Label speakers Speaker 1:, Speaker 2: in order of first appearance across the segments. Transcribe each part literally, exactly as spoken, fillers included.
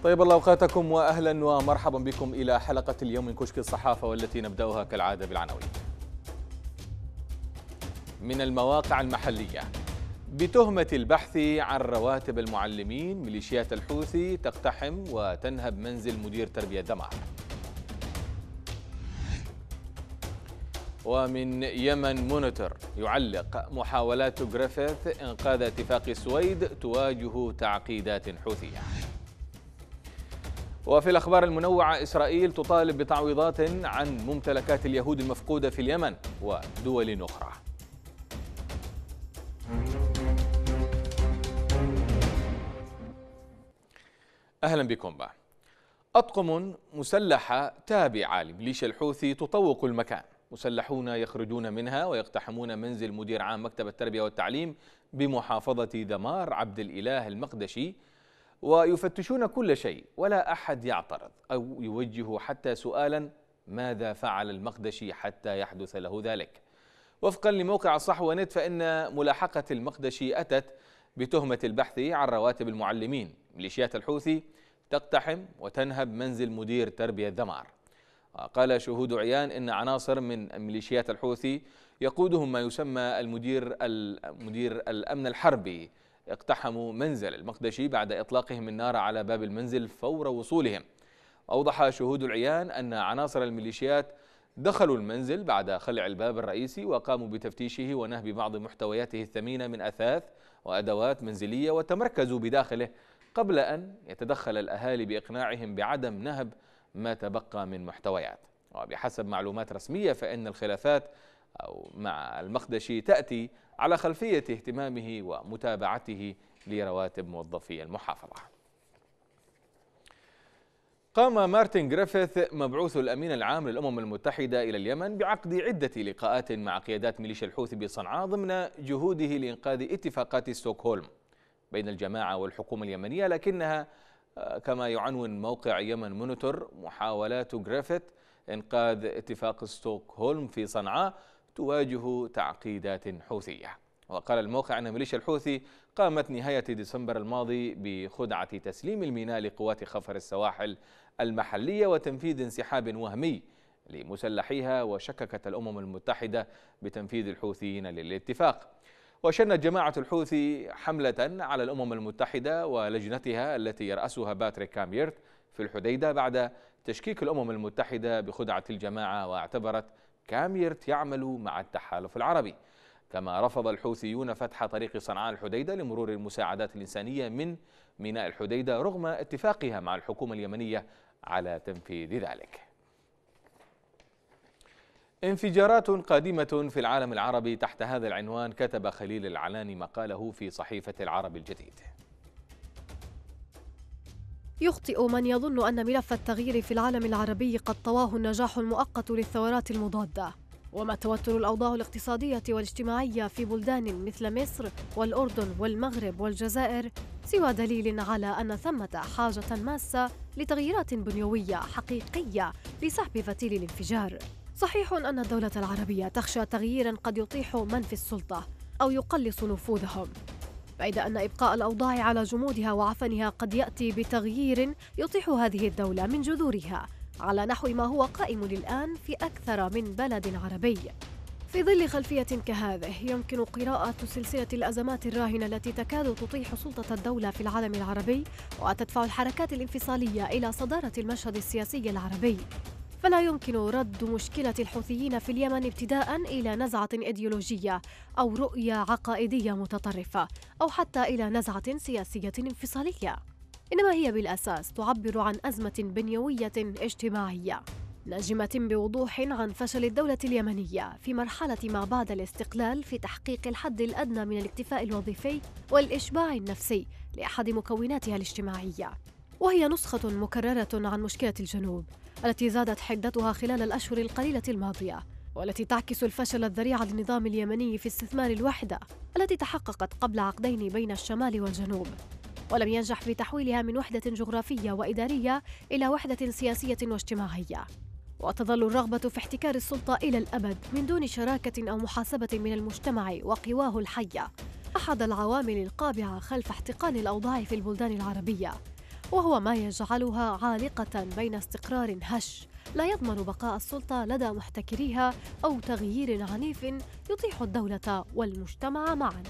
Speaker 1: طيب الله أوقاتكم وأهلا ومرحبا بكم إلى حلقة اليوم من كشك الصحافة، والتي نبدأها كالعادة بالعناوين. من المواقع المحلية: بتهمة البحث عن رواتب المعلمين، ميليشيات الحوثي تقتحم وتنهب منزل مدير تربية دمار. ومن يمن مونيتور يعلق: محاولات جريفيث إنقاذ اتفاق السويد تواجه تعقيدات حوثية. وفي الأخبار المنوعة: إسرائيل تطالب بتعويضات عن ممتلكات اليهود المفقودة في اليمن ودول أخرى. أهلا بكم بقى. أطقم مسلحة تابعة لميليشيا الحوثي تطوق المكان، مسلحون يخرجون منها ويقتحمون منزل مدير عام مكتب التربية والتعليم بمحافظة دمار عبد الإله المقدشي، ويفتشون كل شيء ولا أحد يعترض أو يوجه حتى سؤالا: ماذا فعل المقدشي حتى يحدث له ذلك؟ وفقا لموقع الصحوة نت، فإن ملاحقة المقدشي أتت بتهمة البحث عن رواتب المعلمين. ميليشيات الحوثي تقتحم وتنهب منزل مدير تربية دمار. قال شهود عيان إن عناصر من ميليشيات الحوثي يقودهم ما يسمى المدير المدير الأمن الحربي اقتحموا منزل المقدشي بعد إطلاقهم النار على باب المنزل فور وصولهم. أوضح شهود العيان أن عناصر الميليشيات دخلوا المنزل بعد خلع الباب الرئيسي، وقاموا بتفتيشه ونهب بعض محتوياته الثمينة من أثاث وأدوات منزلية، وتمركزوا بداخله قبل أن يتدخل الأهالي بإقناعهم بعدم نهب ما تبقى من محتويات. وبحسب معلومات رسمية، فإن الخلافات أو مع المقدشي تأتي على خلفية اهتمامه ومتابعته لرواتب موظفي المحافظة. قام مارتن جريفيث مبعوث الأمين العام للأمم المتحدة إلى اليمن بعقد عدة لقاءات مع قيادات ميليشيا الحوثي بصنعاء ضمن جهوده لإنقاذ اتفاقات ستوكهولم بين الجماعة والحكومة اليمنية، لكنها كما يعنون موقع يمن مونيتور محاولات جريفيث إنقاذ اتفاق ستوكهولم في صنعاء تواجه تعقيدات حوثية. وقال الموقع أن ميليشيا الحوثي قامت نهاية ديسمبر الماضي بخدعة تسليم الميناء لقوات خفر السواحل المحلية وتنفيذ انسحاب وهمي لمسلحيها، وشككت الأمم المتحدة بتنفيذ الحوثيين للاتفاق. وشنت جماعة الحوثي حملة على الأمم المتحدة ولجنتها التي يرأسها باتريك كاميرت في الحديدة بعد تشكيك الأمم المتحدة بخدعة الجماعة، واعتبرت كاميرت يعمل مع التحالف العربي. كما رفض الحوثيون فتح طريق صنعاء الحديدة لمرور المساعدات الإنسانية من ميناء الحديدة رغم اتفاقها مع الحكومة اليمنية على تنفيذ ذلك. انفجارات قادمة في العالم العربي تحت هذا العنوان كتب خليل العلاني مقاله في صحيفة العرب الجديد.
Speaker 2: يخطئ من يظن أن ملف التغيير في العالم العربي قد طواه النجاح المؤقت للثورات المضادة، وما توتر الأوضاع الاقتصادية والاجتماعية في بلدان مثل مصر والأردن والمغرب والجزائر سوى دليل على أن ثمة حاجة ماسة لتغييرات بنيوية حقيقية لسحب فتيل الانفجار. صحيح أن الدولة العربية تخشى تغييراً قد يطيح من في السلطة أو يقلص نفوذهم، بيد أن إبقاء الأوضاع على جمودها وعفنها قد يأتي بتغيير يطيح هذه الدولة من جذورها، على نحو ما هو قائم الآن في أكثر من بلد عربي. في ظل خلفية كهذه يمكن قراءة سلسلة الأزمات الراهنة التي تكاد تطيح سلطة الدولة في العالم العربي وتدفع الحركات الانفصالية إلى صدارة المشهد السياسي العربي. فلا يمكن رد مشكلة الحوثيين في اليمن ابتداء إلى نزعة إيديولوجية أو رؤية عقائدية متطرفة أو حتى إلى نزعة سياسية انفصالية، إنما هي بالأساس تعبر عن أزمة بنيوية اجتماعية ناجمة بوضوح عن فشل الدولة اليمنية في مرحلة ما بعد الاستقلال في تحقيق الحد الأدنى من الاكتفاء الوظيفي والإشباع النفسي لأحد مكوناتها الاجتماعية، وهي نسخة مكررة عن مشكلة الجنوب التي زادت حدتها خلال الأشهر القليلة الماضية، والتي تعكس الفشل الذريع للنظام اليمني في استثمار الوحدة التي تحققت قبل عقدين بين الشمال والجنوب، ولم ينجح في تحويلها من وحدة جغرافية وإدارية إلى وحدة سياسية واجتماعية. وتظل الرغبة في احتكار السلطة إلى الأبد من دون شراكة أو محاسبة من المجتمع وقواه الحية أحد العوامل القابعة خلف احتقان الأوضاع في البلدان العربية، وهو ما يجعلها عالقة بين استقرار هش لا يضمن بقاء السلطة لدى محتكريها أو تغيير عنيف يطيح الدولة والمجتمع معاً.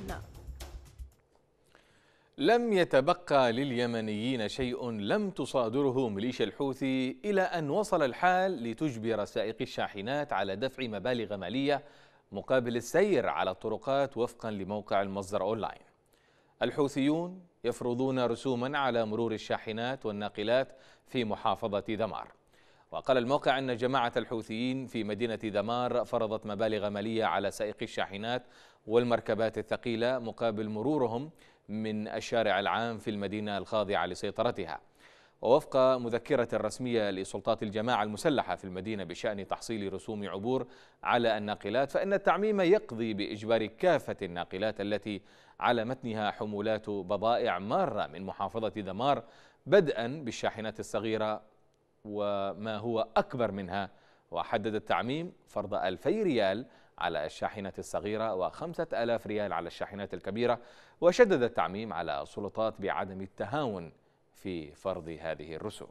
Speaker 1: لم يتبقى لليمنيين شيء لم تصادره ميليشيا الحوثي إلى أن وصل الحال لتجبر سائقي الشاحنات على دفع مبالغ مالية مقابل السير على الطرقات وفقا لموقع المصدر أونلاين. الحوثيون يفرضون رسوما على مرور الشاحنات والناقلات في محافظة ذمار. وقال الموقع أن جماعة الحوثيين في مدينة ذمار فرضت مبالغ مالية على سائقي الشاحنات والمركبات الثقيلة مقابل مرورهم من الشارع العام في المدينة الخاضعة لسيطرتها. ووفق مذكرة رسمية لسلطات الجماعة المسلحة في المدينة بشأن تحصيل رسوم عبور على الناقلات، فإن التعميم يقضي بإجبار كافة الناقلات التي على متنها حمولات بضائع مارة من محافظة ذمار، بدءا بالشاحنات الصغيرة وما هو أكبر منها. وحدد التعميم فرض ألفي ريال على الشاحنات الصغيرة وخمسة آلاف ريال على الشاحنات الكبيرة، وشدد التعميم على السلطات بعدم التهاون في فرض هذه الرسوم.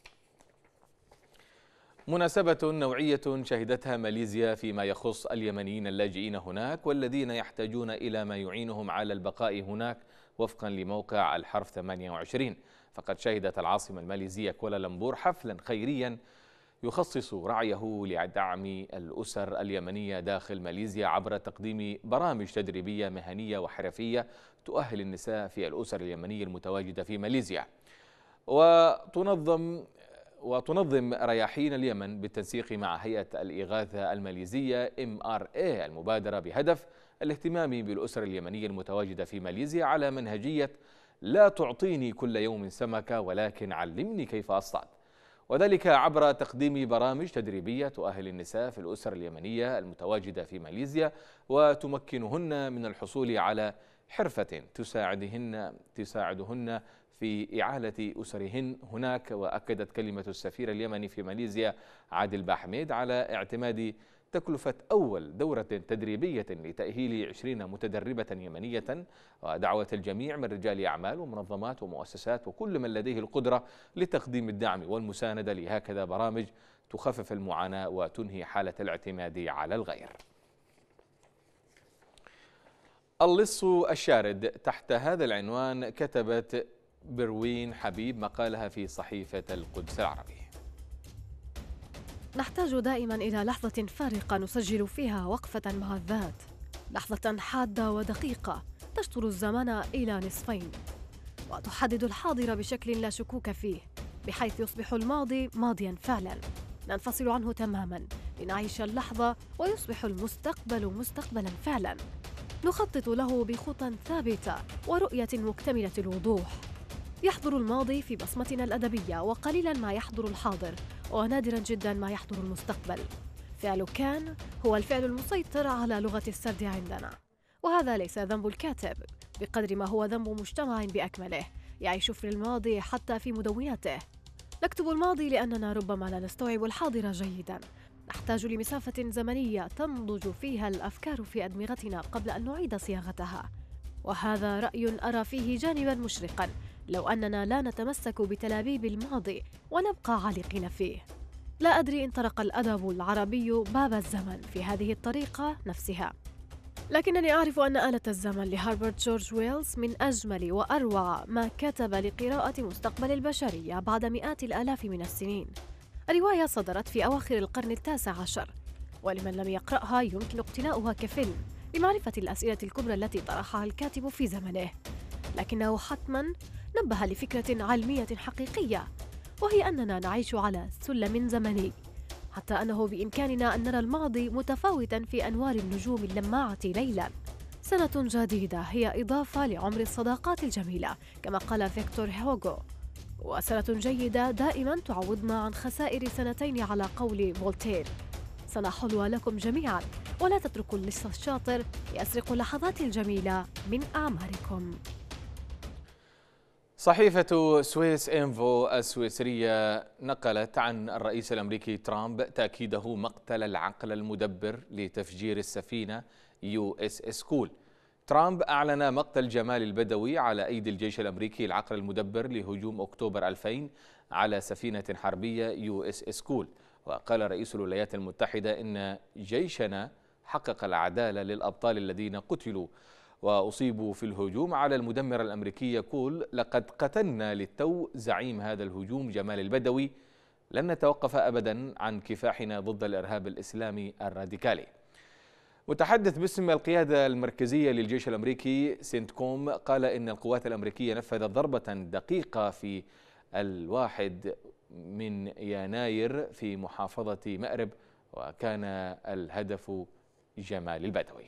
Speaker 1: مناسبة نوعية شهدتها ماليزيا فيما يخص اليمنيين اللاجئين هناك والذين يحتاجون إلى ما يعينهم على البقاء هناك وفقا لموقع الحرف ثمانية وعشرين. فقد شهدت العاصمة الماليزية كوالالمبور حفلا خيريا يخصص رعيه لدعم الأسر اليمنية داخل ماليزيا عبر تقديم برامج تدريبية مهنية وحرفية تؤهل النساء في الأسر اليمنية المتواجدة في ماليزيا. وتنظم وتنظم رياحين اليمن بالتنسيق مع هيئة الإغاثة الماليزية إم آر إيه المبادرة بهدف الاهتمام بالأسر اليمنية المتواجدة في ماليزيا على منهجية لا تعطيني كل يوم سمكة ولكن علمني كيف أصطاد، وذلك عبر تقديم برامج تدريبية تؤهل النساء في الأسر اليمنية المتواجدة في ماليزيا وتمكنهن من الحصول على حرفة تساعدهن تساعدهن في إعالة أسرهن هناك. وأكدت كلمة السفير اليمني في ماليزيا عادل باحميد على اعتماد تكلفة أول دورة تدريبية لتأهيل عشرين متدربة يمنية، ودعوة الجميع من رجال أعمال ومنظمات ومؤسسات وكل من لديه القدرة لتقديم الدعم والمساندة لهكذا برامج تخفف المعاناة وتنهي حالة الاعتماد على الغير. اللص الشارد، تحت هذا العنوان كتبت بروين حبيب مقالها في صحيفة القدس العربي.
Speaker 2: نحتاج دائما إلى لحظة فارقة نسجل فيها وقفة مع الذات، لحظة حادة ودقيقة تشطر الزمن إلى نصفين وتحدد الحاضر بشكل لا شكوك فيه، بحيث يصبح الماضي ماضيا فعلا ننفصل عنه تماما لنعيش اللحظة، ويصبح المستقبل مستقبلا فعلا نخطط له بخطى ثابتة ورؤية مكتملة الوضوح. يحضر الماضي في بصمتنا الأدبية، وقليلا ما يحضر الحاضر، ونادرا جدا ما يحضر المستقبل. فعل كان هو الفعل المسيطر على لغة السرد عندنا، وهذا ليس ذنب الكاتب بقدر ما هو ذنب مجتمع بأكمله يعيش في الماضي حتى في مدوناته. نكتب الماضي لأننا ربما لا نستوعب الحاضر جيدا، نحتاج لمسافة زمنية تنضج فيها الأفكار في أدمغتنا قبل أن نعيد صياغتها، وهذا رأي أرى فيه جانبا مشرقا لو أننا لا نتمسك بتلابيب الماضي ونبقى عالقين فيه. لا أدري إن طرق الأدب العربي باب الزمن في هذه الطريقة نفسها، لكنني أعرف أن آلة الزمن لهاربرت جورج ويلز من أجمل وأروع ما كتب لقراءة مستقبل البشرية بعد مئات الآلاف من السنين. الرواية صدرت في أواخر القرن التاسع عشر، ولمن لم يقرأها يمكن اقتناؤها كفيلم لمعرفة الأسئلة الكبرى التي طرحها الكاتب في زمنه، لكنه حتما نبه لفكرة علمية حقيقية، وهي أننا نعيش على سلم زمني، حتى أنه بإمكاننا أن نرى الماضي متفاوتا في أنوار النجوم اللماعة ليلا. سنة جديدة هي إضافة لعمر الصداقات الجميلة كما قال فيكتور هوغو، وسنة جيدة دائما تعوضنا عن خسائر سنتين على قول فولتير. سنة حلوة لكم جميعا، ولا تتركوا اللص الشاطر يسرق اللحظات الجميلة من أعماركم.
Speaker 1: صحيفة سويس إنفو السويسرية نقلت عن الرئيس الأمريكي ترامب تأكيده مقتل العقل المدبر لتفجير السفينة يو إس إس كول، ترامب أعلن مقتل جمال البدوي على أيدي الجيش الأمريكي العقل المدبر لهجوم أكتوبر ألفين على سفينة حربية يو إس إس كول. وقال رئيس الولايات المتحدة إن جيشنا حقق العدالة للأبطال الذين قتلوا وأصيبوا في الهجوم على المدمرة الأمريكية كول. لقد قتلنا للتو زعيم هذا الهجوم جمال البدوي، لن نتوقف أبدا عن كفاحنا ضد الإرهاب الإسلامي الراديكالي. متحدث باسم القيادة المركزية للجيش الأمريكي سينتكوم قال إن القوات الأمريكية نفذت ضربة دقيقة في الواحد من يناير في محافظة مأرب، وكان الهدف جمال البدوي.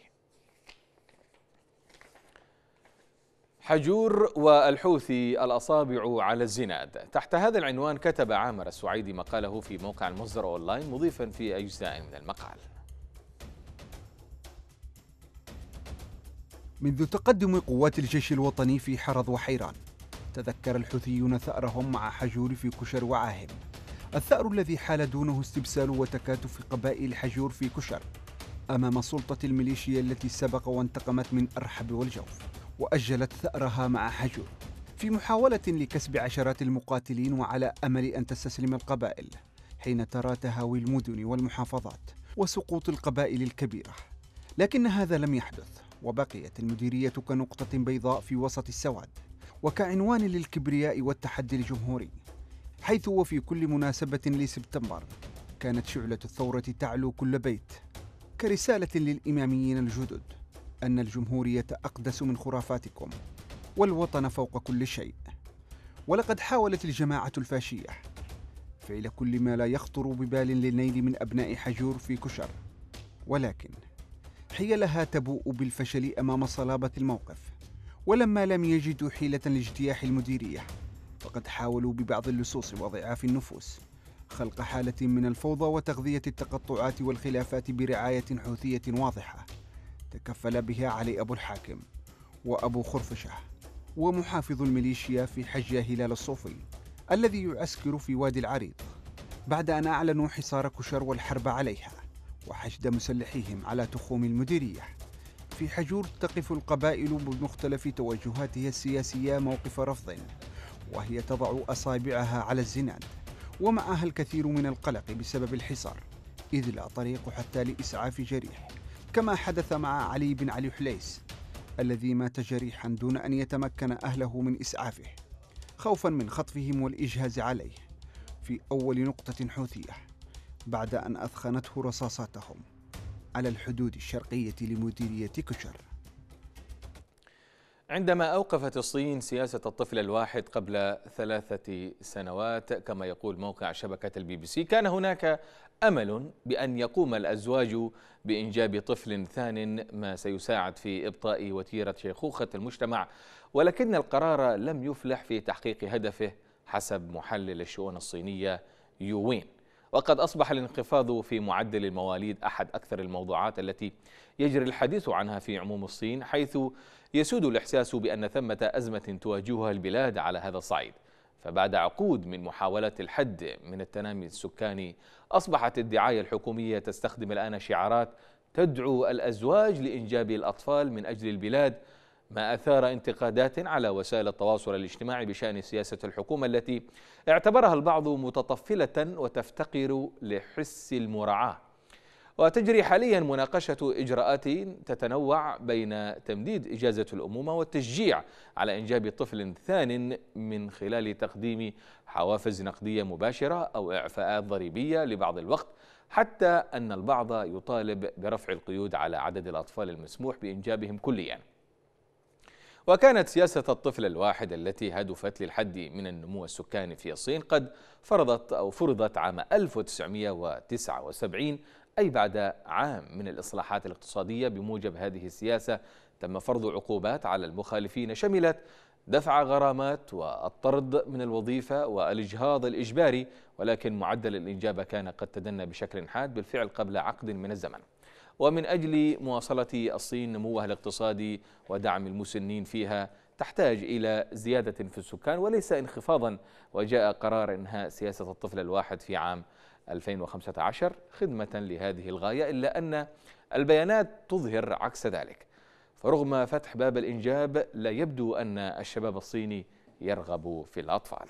Speaker 1: حجور والحوثي الأصابع على الزناد. تحت هذا العنوان كتب عامر السعيدي مقاله في موقع المصدر أونلاين، مضيفا في أجزاء من المقال:
Speaker 3: منذ تقدم قوات الجيش الوطني في حرض وحيران، تذكر الحوثيون ثأرهم مع حجور في كشر وعاهم. الثأر الذي حال دونه استبسال وتكاتف قبائل حجور في كشر أمام سلطة الميليشيا التي سبق وانتقمت من أرحب والجوف، وأجلت ثأرها مع حجور في محاولة لكسب عشرات المقاتلين، وعلى أمل أن تستسلم القبائل حين ترى تهاوي المدن والمحافظات وسقوط القبائل الكبيرة. لكن هذا لم يحدث، وبقيت المديرية كنقطة بيضاء في وسط السواد، وكعنوان للكبرياء والتحدي الجمهوري، حيث وفي كل مناسبة لسبتمبر كانت شعلة الثورة تعلو كل بيت كرسالة للإماميين الجدد أن الجمهورية أقدس من خرافاتكم والوطن فوق كل شيء. ولقد حاولت الجماعة الفاشية فعل كل ما لا يخطر ببال للنيل من أبناء حجور في كشر، ولكن حيلها تبوء بالفشل أمام صلابة الموقف. ولما لم يجدوا حيلة لاجتياح المديرية، فقد حاولوا ببعض اللصوص وضعاف النفوس خلق حالة من الفوضى وتغذية التقطعات والخلافات برعاية حوثية واضحة تكفل بها علي أبو الحاكم وأبو خرفشة ومحافظ الميليشيا في حجة هلال الصوفي الذي يعسكر في وادي العريض، بعد أن أعلنوا حصار كشر والحرب عليها وحشد مسلحيهم على تخوم المديرية. في حجور تقف القبائل بمختلف توجهاتها السياسية موقف رفض، وهي تضع أصابعها على الزناد، ومعها الكثير من القلق بسبب الحصار، إذ لا طريق حتى لإسعاف جريح، كما حدث مع علي بن علي حليس الذي مات جريحا دون أن يتمكن أهله من إسعافه خوفا من خطفهم والإجهاز عليه في أول نقطة حوثية بعد أن أثخنته رصاصاتهم على الحدود الشرقية لمديرية كشر.
Speaker 1: عندما أوقفت الصين سياسة الطفل الواحد قبل ثلاثة سنوات كما يقول موقع شبكة البي بي سي، كان هناك أمل بأن يقوم الأزواج بإنجاب طفل ثان، ما سيساعد في إبطاء وتيرة شيخوخة المجتمع، ولكن القرار لم يفلح في تحقيق هدفه حسب محلل الشؤون الصينية يوين. وقد أصبح الانخفاض في معدل المواليد أحد أكثر الموضوعات التي يجري الحديث عنها في عموم الصين، حيث يسود الإحساس بأن ثمة أزمة تواجهها البلاد على هذا الصعيد. فبعد عقود من محاولة الحد من التنامي السكاني، أصبحت الدعاية الحكومية تستخدم الآن شعارات تدعو الأزواج لإنجاب الأطفال من أجل البلاد، ما أثار انتقادات على وسائل التواصل الاجتماعي بشأن سياسة الحكومة التي اعتبرها البعض متطفلة وتفتقر لحس المراعاة. وتجري حاليا مناقشة إجراءات تتنوع بين تمديد إجازة الأمومة والتشجيع على إنجاب طفل ثان من خلال تقديم حوافز نقدية مباشرة أو إعفاءات ضريبية لبعض الوقت، حتى أن البعض يطالب برفع القيود على عدد الأطفال المسموح بإنجابهم كليا. وكانت سياسة الطفل الواحد التي هدفت للحد من النمو السكاني في الصين قد فرضت أو فرضت عام ألف وتسعمئة وتسعة وسبعين، أي بعد عام من الإصلاحات الاقتصادية. بموجب هذه السياسة تم فرض عقوبات على المخالفين شملت دفع غرامات والطرد من الوظيفة والإجهاض الإجباري، ولكن معدل الإنجاب كان قد تدنى بشكل حاد بالفعل قبل عقد من الزمن. ومن أجل مواصلة الصين نموها الاقتصادي ودعم المسنين فيها تحتاج إلى زيادة في السكان وليس انخفاضا، وجاء قرار إنهاء سياسة الطفل الواحد في عام ألفين وخمسة عشر خدمة لهذه الغاية، إلا أن البيانات تظهر عكس ذلك. فرغم فتح باب الإنجاب لا يبدو أن الشباب الصيني يرغب في الأطفال.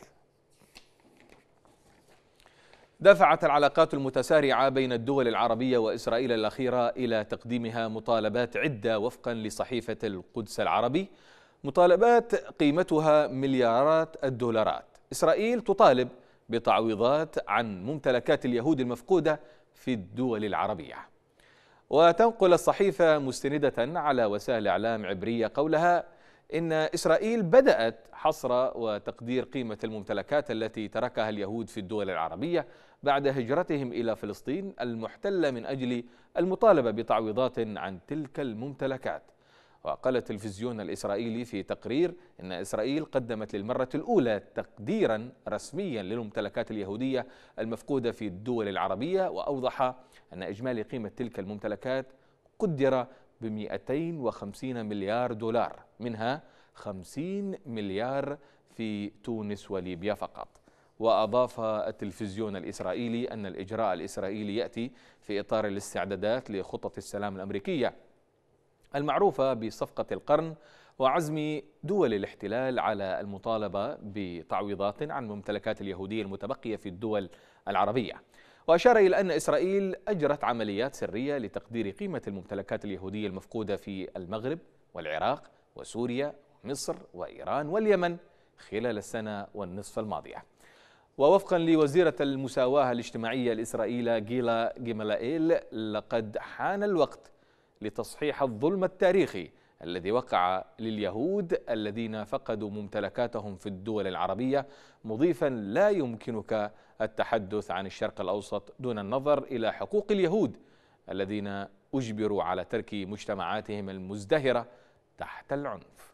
Speaker 1: دفعت العلاقات المتسارعة بين الدول العربية وإسرائيل الأخيرة إلى تقديمها مطالبات عدة وفقا لصحيفة القدس العربي، مطالبات قيمتها مليارات الدولارات. إسرائيل تطالب بتعويضات عن ممتلكات اليهود المفقودة في الدول العربية. وتنقل الصحيفة مستندة على وسائل إعلام عبرية قولها إن إسرائيل بدأت حصر وتقدير قيمة الممتلكات التي تركها اليهود في الدول العربية بعد هجرتهم إلى فلسطين المحتلة من أجل المطالبة بتعويضات عن تلك الممتلكات. وقال التلفزيون الإسرائيلي في تقرير إن إسرائيل قدمت للمرة الأولى تقديرا رسميا للممتلكات اليهودية المفقودة في الدول العربية، وأوضح أن إجمالي قيمة تلك الممتلكات قدر ب مئتين وخمسين مليار دولار، منها خمسين مليار في تونس وليبيا فقط. وأضاف التلفزيون الإسرائيلي أن الإجراء الإسرائيلي يأتي في إطار الاستعدادات لخطط السلام الأمريكية المعروفة بصفقة القرن، وعزم دول الاحتلال على المطالبة بتعويضات عن ممتلكات اليهودية المتبقية في الدول العربية. وأشار إلى أن إسرائيل أجرت عمليات سرية لتقدير قيمة الممتلكات اليهودية المفقودة في المغرب والعراق وسوريا ومصر وإيران واليمن خلال السنة والنصف الماضية. ووفقا لوزيرة المساواة الاجتماعية الإسرائيلية جيلا جيمالائيل، لقد حان الوقت لتصحيح الظلم التاريخي الذي وقع لليهود الذين فقدوا ممتلكاتهم في الدول العربية، مضيفا لا يمكنك التحدث عن الشرق الأوسط دون النظر إلى حقوق اليهود الذين أجبروا على ترك مجتمعاتهم المزدهرة تحت العنف.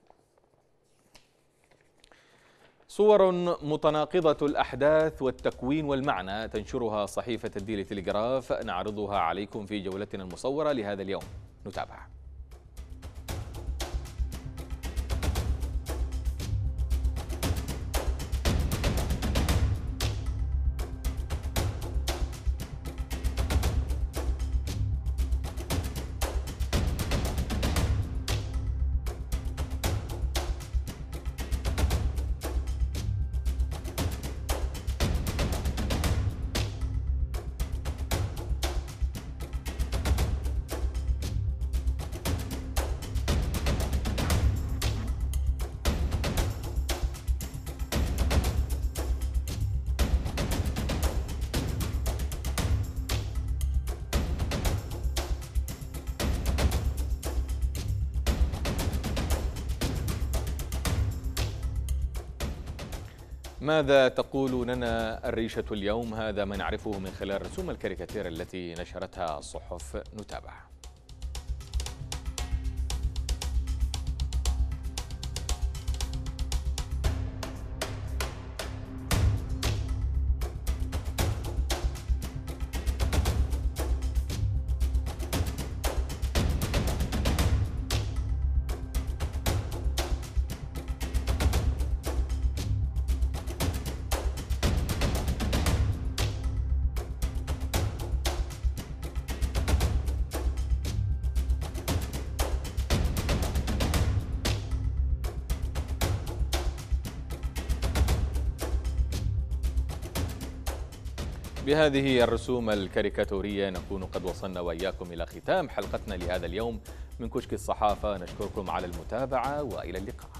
Speaker 1: صور متناقضة الأحداث والتكوين والمعنى تنشرها صحيفة الديلي تلغراف، نعرضها عليكم في جولتنا المصورة لهذا اليوم. نتابع. ماذا تقول لنا الريشة اليوم؟ هذا ما نعرفه من خلال رسوم الكاريكاتير التي نشرتها الصحف. نتابع. بهذه الرسوم الكاريكاتورية نكون قد وصلنا وإياكم إلى ختام حلقتنا لهذا اليوم من كشك الصحافة. نشكركم على المتابعة وإلى اللقاء.